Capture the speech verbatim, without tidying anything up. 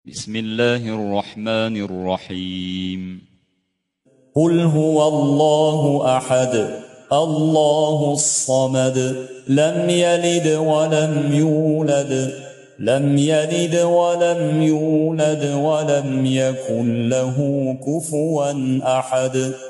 بسم الله الرحمن الرحيم قل هو الله أحد الله الصمد لم يلد ولم يولد لم يلد ولم يولد ولم يكن له كفوا أحد.